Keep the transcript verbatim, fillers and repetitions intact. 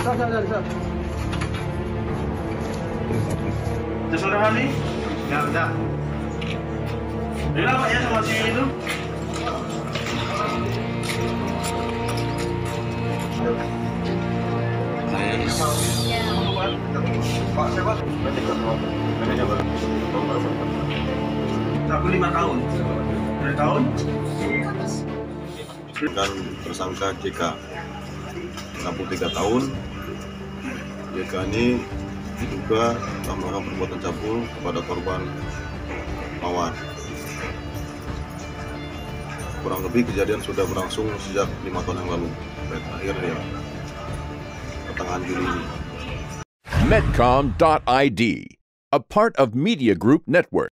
Itu saudara nih? Enggak, enggak. Bilang Pak ya sama si itu? Pak siapa? Aku lima tahun. Dari tahun? Dan tersangka J K enam puluh tiga tahun. J K ini diduga telah melakukan perbuatan cabul kepada korban Mawar. Kurang lebih kejadian sudah berlangsung sejak lima tahun yang lalu. Dan terakhir ya pertengahan Juli ini. Medcom dot I D, a part of Media Group Network.